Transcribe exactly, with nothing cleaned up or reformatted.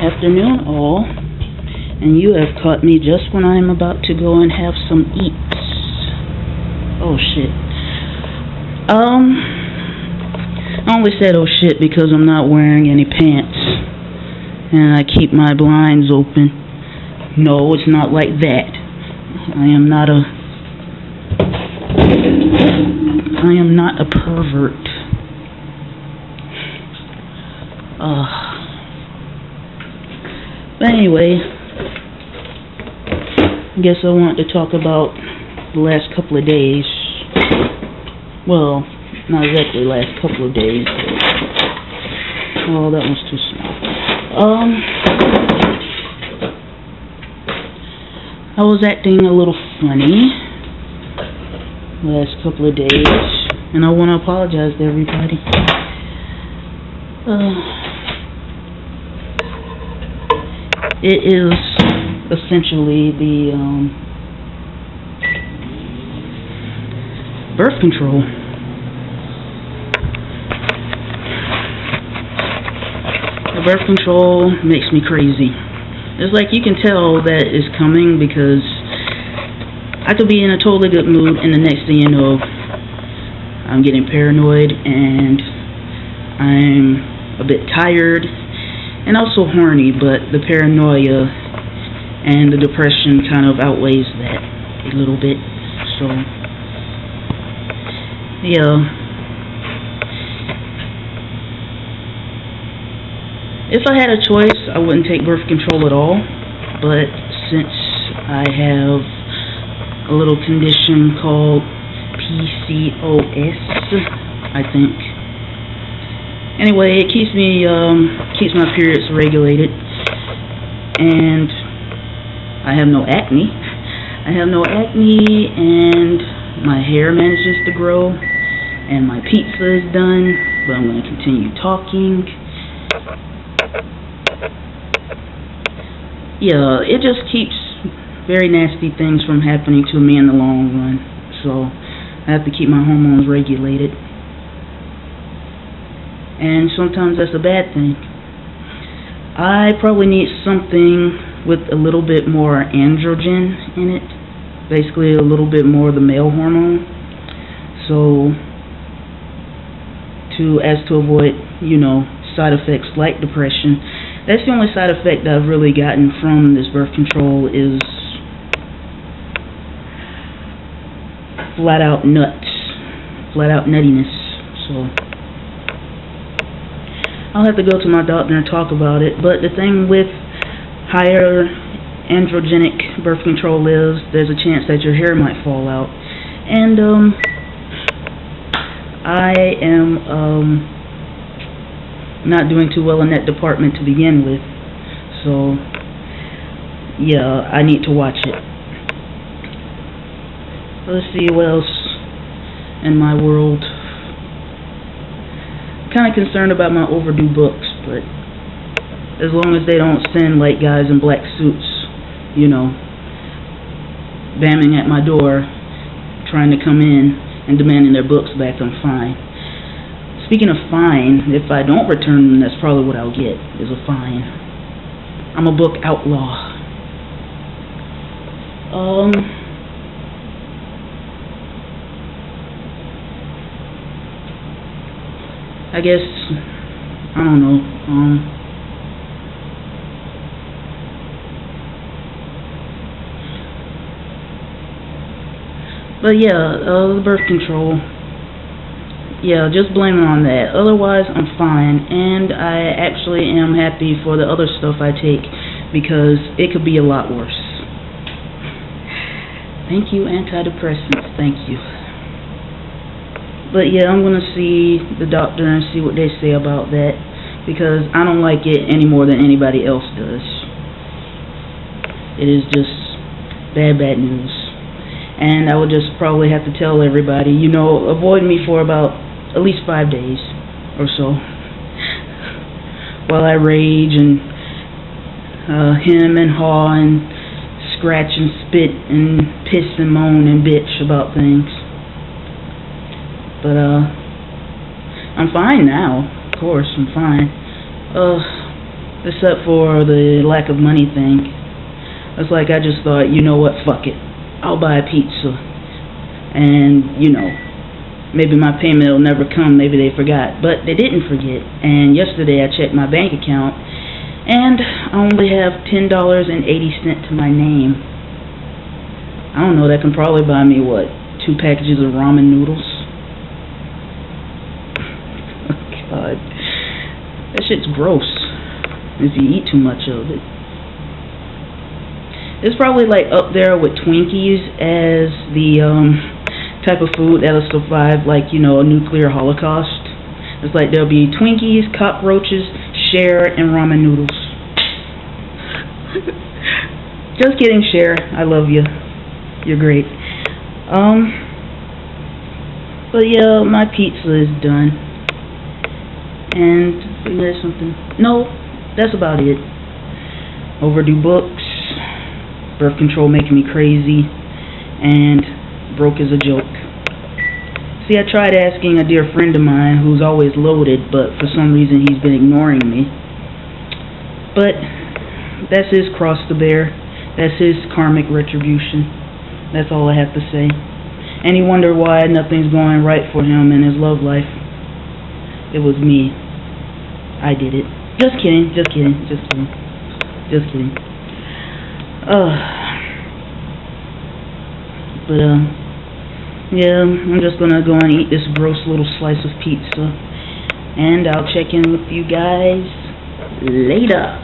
afternoon all, and you have caught me just when I am about to go and have some eats. Oh shit. Um, I only said oh shit because I'm not wearing any pants, and I keep my blinds open. No, it's not like that. I am not a, I am not a pervert. Uh, but anyway, I guess I want to talk about the last couple of days. Well, not exactly last couple of days. Oh, that was too small. Um, I was acting a little funny last couple of days, and I want to apologize to everybody. Uh, It is essentially the um, birth control. The birth control makes me crazy. It's like you can tell that it's coming because I could be in a totally good mood and the next thing you know, I'm getting paranoid and I'm a bit tired and also horny, but the paranoia and the depression kind of outweighs that a little bit. So, yeah. If I had a choice, I wouldn't take birth control at all, but since I have a little condition called P C O S, I think. Anyway, it keeps me, um, keeps my periods regulated, and I have no acne. I have no acne, and my hair manages to grow, and my pizza is done, but I'm going to continue talking. Yeah, it just keeps very nasty things from happening to me in the long run, so I have to keep my hormones regulated. And sometimes that's a bad thing. I probably need something with a little bit more androgen in it. Basically a little bit more of the male hormone. So, to as to avoid, you know, side effects like depression. That's the only side effect I've really gotten from this birth control is flat out nuts. Flat out nuttiness. So I'll have to go to my doctor and talk about it, but the thing with higher androgenic birth control is there's a chance that your hair might fall out. And um, I am um, not doing too well in that department to begin with, so yeah, I need to watch it. Let's see what else in my world. Kind of concerned about my overdue books, but as long as they don't send like guys in black suits, you know, bamming at my door, trying to come in and demanding their books back, I'm fine. Speaking of fine, if I don't return them, that's probably what I'll get, is a fine. I'm a book outlaw. Um... I guess, I don't know, um, but yeah, uh, the birth control, yeah, just blame it on that. Otherwise, I'm fine, and I actually am happy for the other stuff I take, because it could be a lot worse. Thank you, antidepressants, thank you. But yeah, I'm going to see the doctor and see what they say about that, because I don't like it any more than anybody else does. It is just bad, bad news. And I would just probably have to tell everybody, you know, avoid me for about at least five days or so, while I rage and uh, hem and haw and scratch and spit and piss and moan and bitch about things. But, uh, I'm fine now. Of course, I'm fine. Uh, except for the lack of money thing. It's like I just thought, you know what, fuck it, I'll buy a pizza, and you know, maybe my payment will never come, maybe they forgot, but they didn't forget. And yesterday I checked my bank account, and I only have ten dollars and eighty cents to my name. I don't know, that can probably buy me, what, two packages of ramen noodles? Oh, God. That shit's gross if you eat too much of it. It's probably like up there with Twinkies as the um, type of food that'll survive, like, you know, a nuclear holocaust. It's like there'll be Twinkies, cockroaches, Cher, and ramen noodles. Just kidding, Cher. I love you. You're great. Um, but yeah, my pizza is done. And there's something. No, that's about it. Overdue books, birth control making me crazy, and broke is a joke. See, I tried asking a dear friend of mine who's always loaded, but for some reason he's been ignoring me. But that's his cross to bear. That's his karmic retribution. That's all I have to say. And you wonder why nothing's going right for him in his love life. It was me. I did it. Just kidding, just kidding, just kidding. Just kidding. Uh, but, uh, yeah, I'm just gonna go and eat this gross little slice of pizza. And I'll check in with you guys later.